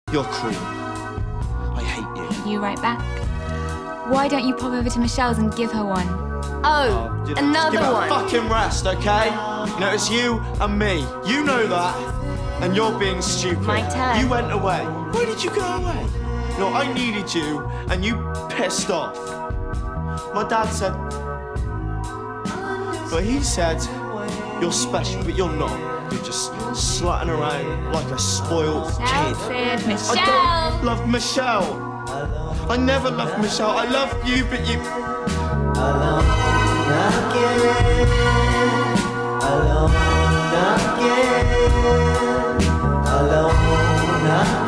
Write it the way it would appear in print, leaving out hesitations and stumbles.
You're cruel. I hate you. You right back. Why don't you pop over to Michelle's and give her one? Oh, another Give her one. a fucking rest, okay? You know, it's you and me. You know that. And you're being stupid. My turn. You went away. Why did you go away? You know, I needed you, and you pissed off. My dad said... But he said, you're special, but you're not. You're just slutting around like a spoiled kid. Said Michelle. I don't love Michelle. I never loved Michelle. I love you, but you... Alone again, alone again, alone again.